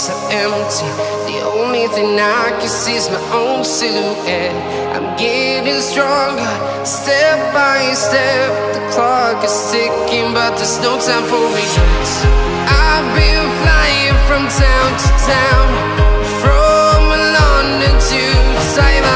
so empty. The only thing I can see is my own silhouette. I'm getting stronger, step by step. The clock is ticking, but there's no time for regrets. I've been flying from town to town, from London to Taiwan.